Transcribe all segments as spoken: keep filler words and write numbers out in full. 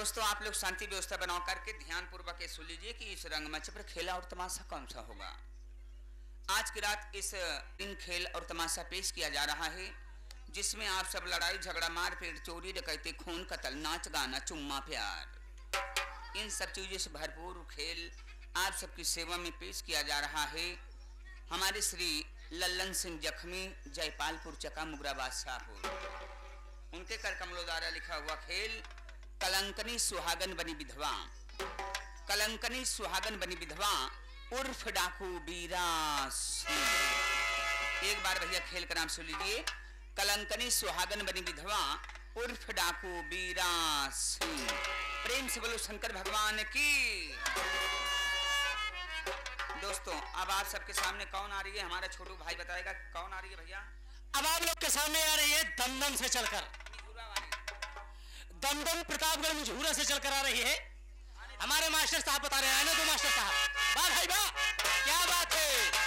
दोस्तों आप लोग शांति व्यवस्था बना करके ध्यान पूर्वक सुन लीजिए कि इस रंगमंच पर खेला और तमाशा कौन सा होगा। आज की रात इस दिन खेल और तमाशा पेश किया जा रहा है, जिसमें आप सब लड़ाई झगड़ा मारपीट चोरी डकैती खून कत्ल नाच गाना चुम्मा प्यार इन सब चीजों से भरपूर खेल आप सबकी सेवा में पेश किया जा रहा है। हमारे श्री लल्लन सिंह जख्मी जयपालपुर चका मुगराबाद शाहपुर, उनके कर कमलों द्वारा लिखा हुआ खेल कलंकनी सुहागन बनी विधवा। कलंकनी सुहागन बनी विधवा उर्फ डाकू बीरास। एक बार भैया खेल का नाम सुन लीजिए। कलंकनी सुहागन बनी विधवा उर्फ डाकू बीरास। प्रेम से बोलो शंकर भगवान की। दोस्तों अब आप सबके सामने कौन आ रही है, हमारा छोटू भाई बताएगा कौन आ रही है भैया। अब आप लोग के सामने आ रही है दमदम से चलकर, दमदम प्रतापगढ़ मझूरा से चलकर आ रही है। हमारे मास्टर साहब बता रहे हैं, आने दो मास्टर साहब। वाह भाई वाह, क्या बात है।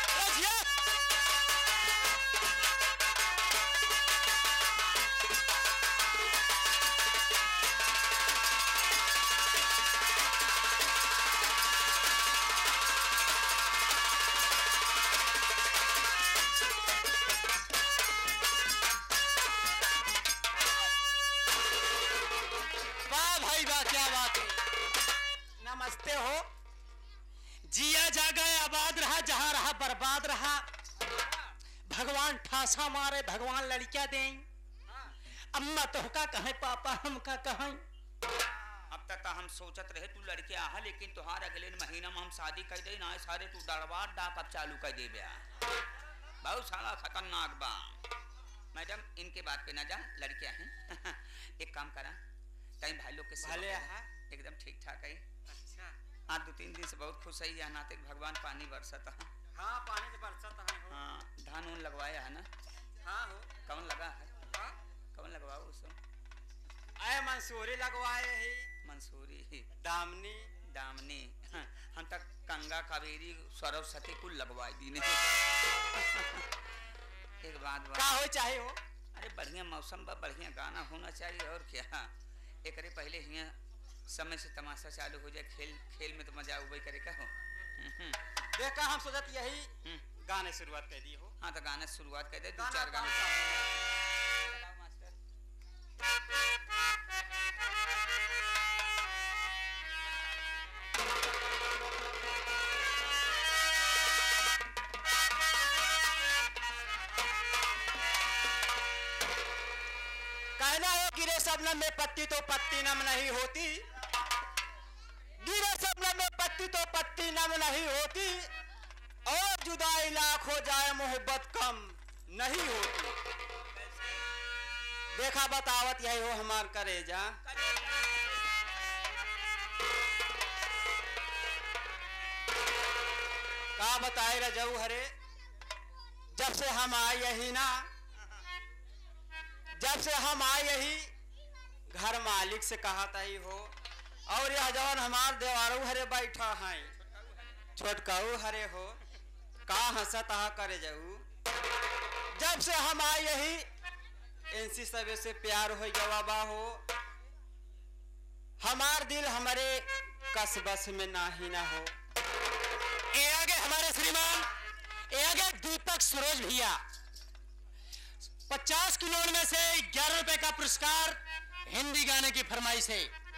नमस्ते हो। जिया जागा आबाद रहा, जहां रहा बर्बाद रहा। भगवान ठासा मारे भगवान लड़कियां दें। अम्मा तो का कहें पापा हम का कहें। अब तक हम सोचत रहे तू लड़के आहा, लेकिन तुहार अगले महीना में हम शादी कर दे ना सारे तू दरबार डाक अब चालू कर दे ब्या। बहुत सारा खतरनाक बा। मैडम इनके बात पे ना जा, लड़कियां हैं। एक काम करा टाइम भाई लोग के भले एकदम ठीक ठाक है। अच्छा आज दो तीन दिन से बहुत खुश है नाते भगवान पानी बरसता है। हाँ पानी तो बरसता है हो। हाँ धान उन लगवाया है ना। हाँ हो। कौन लगा है? हाँ? कौन लगवाओ उसको? आए मंसूरी लगवाए ही। मंसूरी दामनी दामनी हाँ, हम तक गंगा कावेरी सरस्वती कुल लगवाए दी ने। एक बात क्या हो चाहे हो। अरे बढ़िया मौसम बा, बढ़िया गाना होना चाहिए और क्या। एक पहले हिया समय से तमाशा चालू हो जाए, खेल खेल में तो मजा उबई करे का हो। देखा हम सोचत यही गाने शुरुआत कर दी हो। हाँ तो गाने शुरुआत कर दे, दो चार गाने। कहना है गिरे सबनम में पत्ती तो पत्ती नम नहीं होती। गिरे सबनम में पत्ती तो पत्ती नम नहीं होती। और जुदाई लाख हो जाए मोहब्बत कम नहीं होती। देखा बतावत यही हो हमार करेजा। का बताए रजऊ हरे, जब से हम आए यही ना, जब से हम आए यही घर मालिक से कहा ही हो। और यह जवान हमार देवारू हरे बैठा है, छोटकाऊ हरे हो। का हंसत करे जाऊ। जब से हम आए यही इनसी सबे से प्यार हो गवा हो। हमार दिल हमारे कस बस में ना ही ना हो। ए आगे हमारे श्रीमान, ए आगे दीपक सरोज भैया पचास किलो में से ग्यारह रुपए का पुरस्कार हिंदी गाने की फरमाइश है।